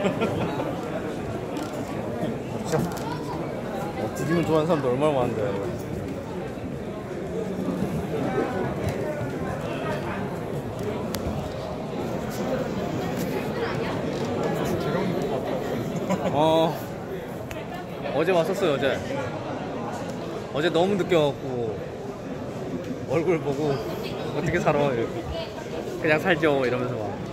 진짜 튀김을 좋아하는 사람도 얼마나 많은데. 어제 왔었어요. 어제 너무 늦게 와갖고 얼굴 보고 어떻게 살아 그냥 살죠 이러면서 막